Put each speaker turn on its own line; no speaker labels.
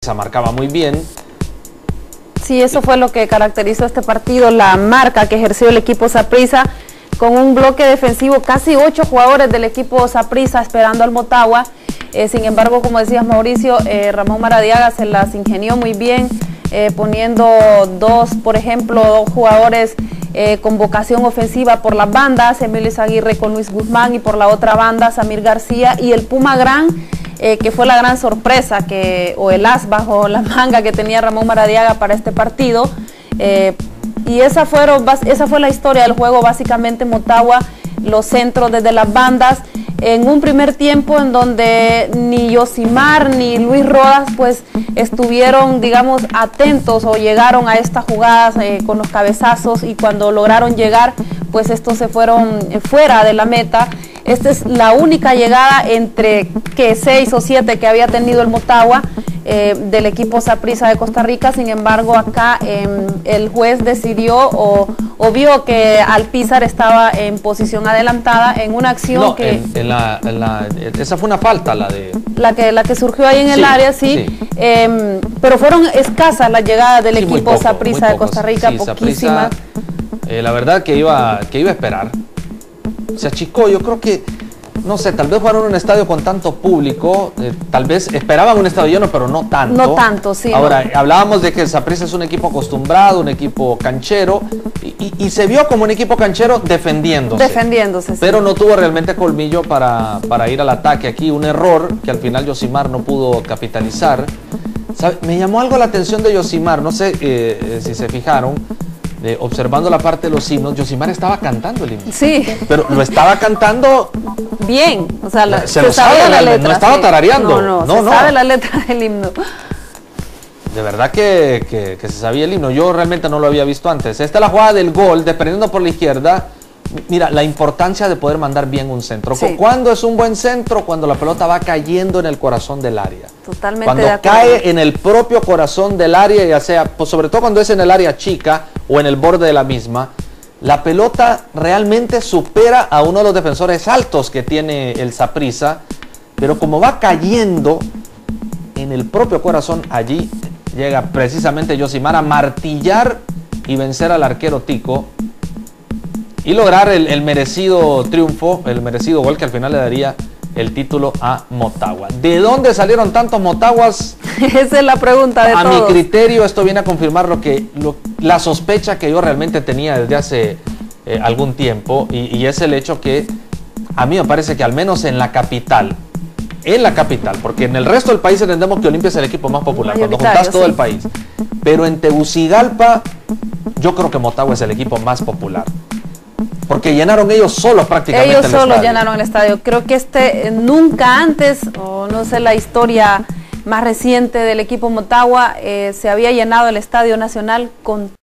Se marcaba muy bien.
Sí, eso fue lo que caracterizó este partido, la marca que ejerció el equipo Saprissa, con un bloque defensivo, casi 8 jugadores del equipo Saprissa esperando al Motagua. Sin embargo, como decías, Mauricio, Ramón Maradiaga se las ingenió muy bien, poniendo por ejemplo, dos jugadores con vocación ofensiva por las bandas, Emilio Izaguirre con Luis Guzmán, y por la otra banda, Samir García y el Puma Gran, que fue la gran sorpresa, o el as bajo la manga que tenía Ramón Maradiaga para este partido. Y esa fue la historia del juego, básicamente. Motagua, los centros desde las bandas, en un primer tiempo en donde ni Yosimar ni Luis Rodas pues estuvieron, digamos, atentos o llegaron a estas jugadas con los cabezazos, y cuando lograron llegar pues estos se fueron fuera de la meta. Esta es la única llegada entre 6 o 7 que había tenido el Motagua del equipo Saprissa de Costa Rica. Sin embargo, acá el juez decidió o vio que Alpizar estaba en posición adelantada en una acción
esa fue una falta,
la que surgió ahí en el área, sí. Pero fueron escasas las llegadas del equipo Saprissa de Costa Rica,
sí,
poquísimas.
La verdad que iba a esperar. Se achicó, yo creo que, no sé, tal vez jugaron en un estadio con tanto público, tal vez esperaban un estadio lleno, pero no tanto.
No tanto, sí.
Ahora, hablábamos de que el Saprissa es un equipo acostumbrado, un equipo canchero, y se vio como un equipo canchero defendiéndose.
Defendiéndose, sí.
Pero no tuvo realmente colmillo para ir al ataque. Aquí un error que al final Yosimar no pudo capitalizar. ¿Sabe? Me llamó algo la atención de Yosimar, no sé si se fijaron. Observando la parte de los himnos, Yosimar estaba cantando el himno.
Sí.
Pero lo estaba cantando
bien, o sea,
se sabía la letra. No estaba tarareando.
No, se sabe la letra del himno.
De verdad que se sabía el himno. Yo realmente no lo había visto antes. Esta es la jugada del gol, desprendiendo por la izquierda. Mira, la importancia de poder mandar bien un centro.
Sí.
¿Cuándo es un buen centro? Cuando la pelota va cayendo en el corazón del área.
Totalmente
cuando
de acuerdo.
cae en el propio corazón del área, ya sea, pues sobre todo cuando es en el área chica o en el borde de la misma, la pelota realmente supera a uno de los defensores altos que tiene el Saprissa, pero como va cayendo en el propio corazón, allí llega precisamente Yosimar a martillar y vencer al arquero Tico y lograr el merecido triunfo, el merecido gol que al final le daría el título a Motagua. ¿De dónde salieron tantos Motaguas?
Esa es la pregunta de todos.
A mi criterio, esto viene a confirmar la sospecha que yo realmente tenía desde hace algún tiempo, y es el hecho que a mí me parece que al menos en la capital, porque en el resto del país entendemos que Olimpia es el equipo más popular, cuando juntas todo el país, pero en Tegucigalpa yo creo que Motagua es el equipo más popular. Porque llenaron ellos solos prácticamente
el estadio. Ellos solos llenaron el estadio. Creo que nunca antes, o no sé, la historia más reciente del equipo Motagua, se había llenado el Estadio Nacional con